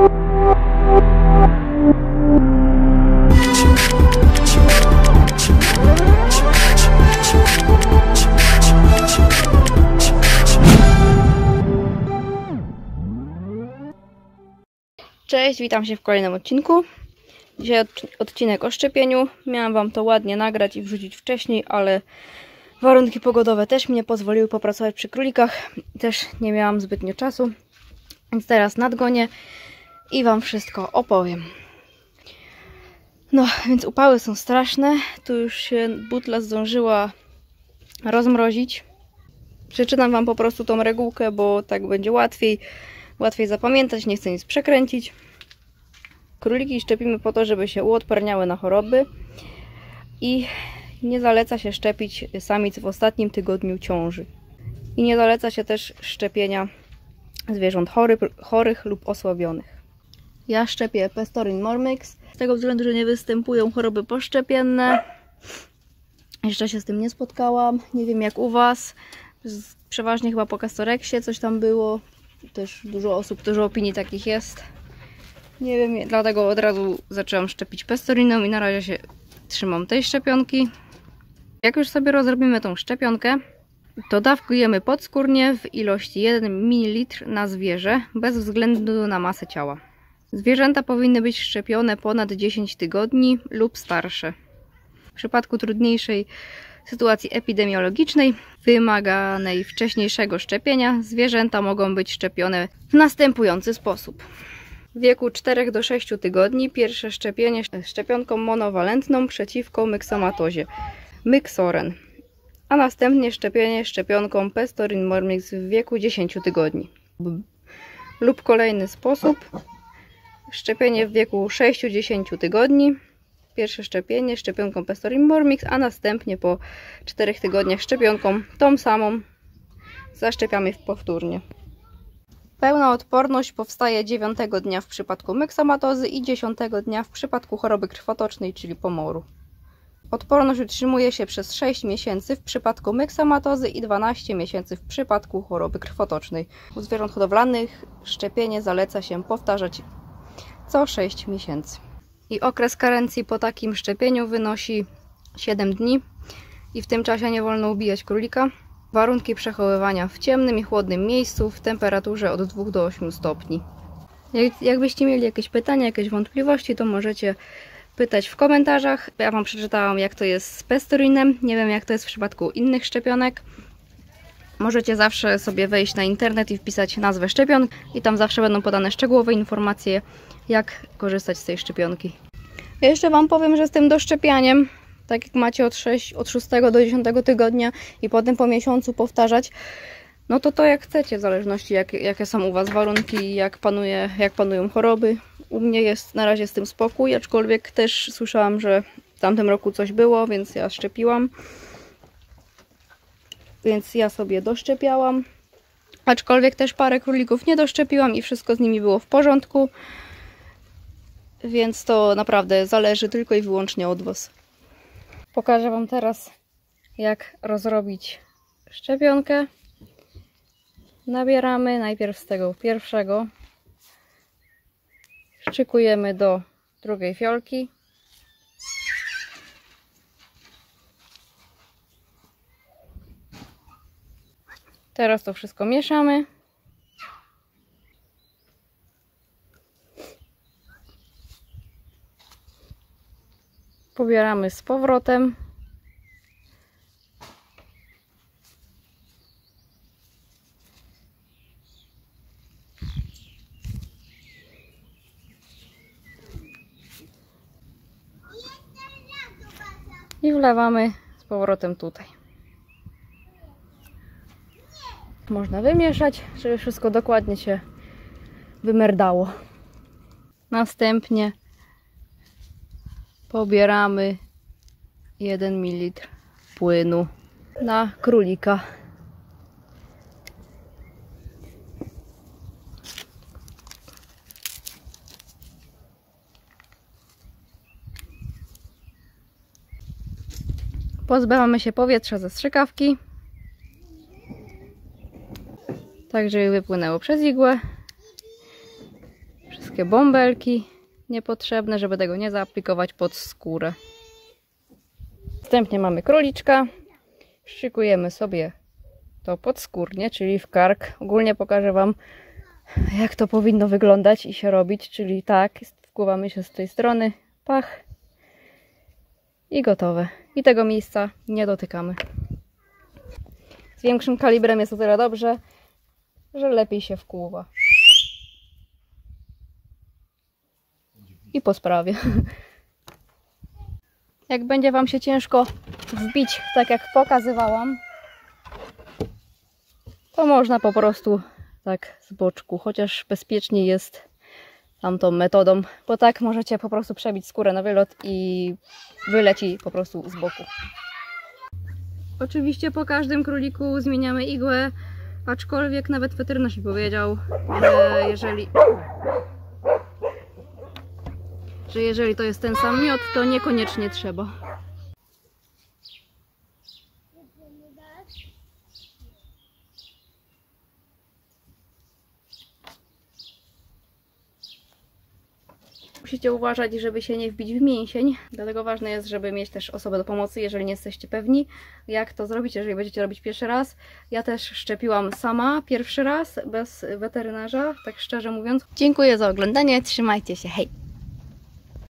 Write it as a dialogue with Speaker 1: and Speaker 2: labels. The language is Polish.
Speaker 1: Cześć, witam się w kolejnym odcinku. Dzisiaj odcinek o szczepieniu. Miałam Wam to ładnie nagrać i wrzucić wcześniej, ale warunki pogodowe też mi nie pozwoliły popracować przy królikach. Też nie miałam zbytnio czasu, więc teraz nadgonię i Wam wszystko opowiem. No, więc upały są straszne. Tu już się butla zdążyła rozmrozić. Przeczytam Wam po prostu tą regułkę, bo tak będzie łatwiej zapamiętać, nie chcę nic przekręcić. Króliki szczepimy po to, żeby się uodparniały na choroby i nie zaleca się szczepić samic w ostatnim tygodniu ciąży. I nie zaleca się też szczepienia zwierząt chorych lub osłabionych. Ja szczepię Pestorin Mormyx z tego względu, że nie występują choroby poszczepienne. Jeszcze się z tym nie spotkałam. Nie wiem jak u Was. Przeważnie chyba po Castorexie coś tam było. Też dużo opinii takich jest. Nie wiem, dlatego od razu zaczęłam szczepić Pestoriną i na razie się trzymam tej szczepionki. Jak już sobie rozrobimy tą szczepionkę, to dawkujemy podskórnie w ilości 1 ml na zwierzę, bez względu na masę ciała. Zwierzęta powinny być szczepione ponad 10 tygodni lub starsze. W przypadku trudniejszej sytuacji epidemiologicznej, wymaganej wcześniejszego szczepienia, zwierzęta mogą być szczepione w następujący sposób. W wieku 4 do 6 tygodni pierwsze szczepienie szczepionką monowalentną przeciwko myksomatozie, Myksoren, a następnie szczepienie szczepionką Pestorin Mormyx w wieku 10 tygodni. Lub kolejny sposób, szczepienie w wieku 6-10 tygodni, pierwsze szczepienie szczepionką Pestorin Mormyx, a następnie po 4 tygodniach szczepionką tą samą zaszczepiamy powtórnie. Pełna odporność powstaje 9 dnia w przypadku myksomatozy i 10 dnia w przypadku choroby krwotocznej, czyli pomoru. Odporność utrzymuje się przez 6 miesięcy w przypadku myksomatozy i 12 miesięcy w przypadku choroby krwotocznej. U zwierząt hodowlanych szczepienie zaleca się powtarzać co 6 miesięcy. I okres karencji po takim szczepieniu wynosi 7 dni i w tym czasie nie wolno ubijać królika. Warunki przechowywania w ciemnym i chłodnym miejscu w temperaturze od 2 do 8 stopni. Jakbyście mieli jakieś pytania, jakieś wątpliwości, to możecie pytać w komentarzach. Ja Wam przeczytałam jak to jest z Pestorinem, nie wiem jak to jest w przypadku innych szczepionek. Możecie zawsze sobie wejść na internet i wpisać nazwę szczepionki i tam zawsze będą podane szczegółowe informacje jak korzystać z tej szczepionki. Ja jeszcze Wam powiem, że z tym doszczepianiem, tak jak macie od 6 do 10 tygodnia i potem po miesiącu powtarzać, no to jak chcecie, w zależności jakie są u Was warunki i jak panują choroby. U mnie jest na razie z tym spokój, aczkolwiek też słyszałam, że w tamtym roku coś było, więc ja szczepiłam. Więc ja sobie doszczepiałam. Aczkolwiek też parę królików nie doszczepiłam i wszystko z nimi było w porządku. Więc to naprawdę zależy tylko i wyłącznie od Was. Pokażę Wam teraz, jak rozrobić szczepionkę. Nabieramy najpierw z tego pierwszego. Szczykujemy do drugiej fiolki. Teraz to wszystko mieszamy. Pobieramy z powrotem. I wlewamy z powrotem tutaj. Można wymieszać, żeby wszystko dokładnie się wymerdało. Następnie pobieramy 1 ml płynu na królika. Pozbywamy się powietrza ze strzykawki, tak żeby wypłynęło przez igłę. wszystkie bąbelki niepotrzebne, żeby tego nie zaaplikować pod skórę. Następnie mamy króliczka. Szykujemy sobie to podskórnie, czyli w kark. Ogólnie pokażę Wam, jak to powinno wyglądać i się robić, czyli tak, wkładamy się z tej strony, pach i gotowe. I tego miejsca nie dotykamy. Z większym kalibrem jest o tyle dobrze, że lepiej się wkłuwa. I po sprawie. Jak będzie Wam się ciężko wbić, tak jak pokazywałam, to można po prostu tak z boczku, chociaż bezpieczniej jest tamtą metodą, bo tak możecie po prostu przebić skórę na wylot i wyleci po prostu z boku. Oczywiście po każdym króliku zmieniamy igłę, aczkolwiek nawet weterynarz mi powiedział, że jeżeli to jest ten sam miod, to niekoniecznie trzeba. Musicie uważać, żeby się nie wbić w mięsień, dlatego ważne jest, żeby mieć też osobę do pomocy, jeżeli nie jesteście pewni, jak to zrobić, jeżeli będziecie robić pierwszy raz. Ja też szczepiłam sama pierwszy raz, bez weterynarza, tak szczerze mówiąc. Dziękuję za oglądanie, trzymajcie się, hej!